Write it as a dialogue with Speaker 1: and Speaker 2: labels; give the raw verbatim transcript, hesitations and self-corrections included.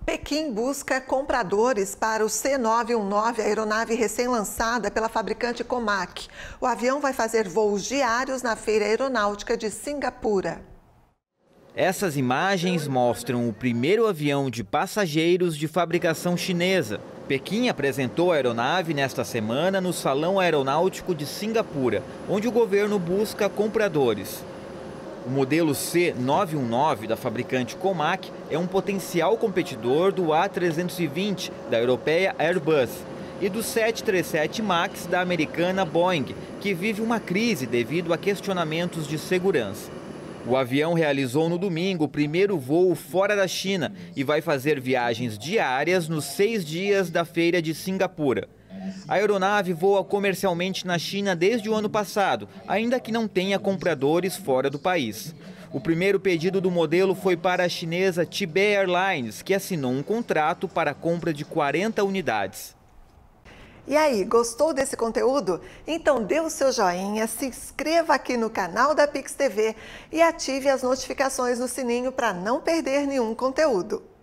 Speaker 1: Pequim busca compradores para o C novecentos e dezenove, a aeronave recém-lançada pela fabricante Comac. O avião vai fazer voos diários na Feira Aeronáutica de Cingapura.
Speaker 2: Essas imagens mostram o primeiro avião de passageiros de fabricação chinesa. Pequim apresentou a aeronave nesta semana no Salão Aeronáutico de Cingapura, onde o governo busca compradores. O modelo C novecentos e dezenove da fabricante Comac é um potencial competidor do A trezentos e vinte da europeia Airbus e do sete três sete MAX da americana Boeing, que vive uma crise devido a questionamentos de segurança. O avião realizou no domingo o primeiro voo fora da China e vai fazer viagens diárias nos seis dias da feira de Cingapura. A aeronave voa comercialmente na China desde o ano passado, ainda que não tenha compradores fora do país. O primeiro pedido do modelo foi para a chinesa Tibet Airlines, que assinou um contrato para a compra de quarenta unidades.
Speaker 1: E aí, gostou desse conteúdo? Então dê o seu joinha, se inscreva aqui no canal da Pix T V e ative as notificações no sininho para não perder nenhum conteúdo.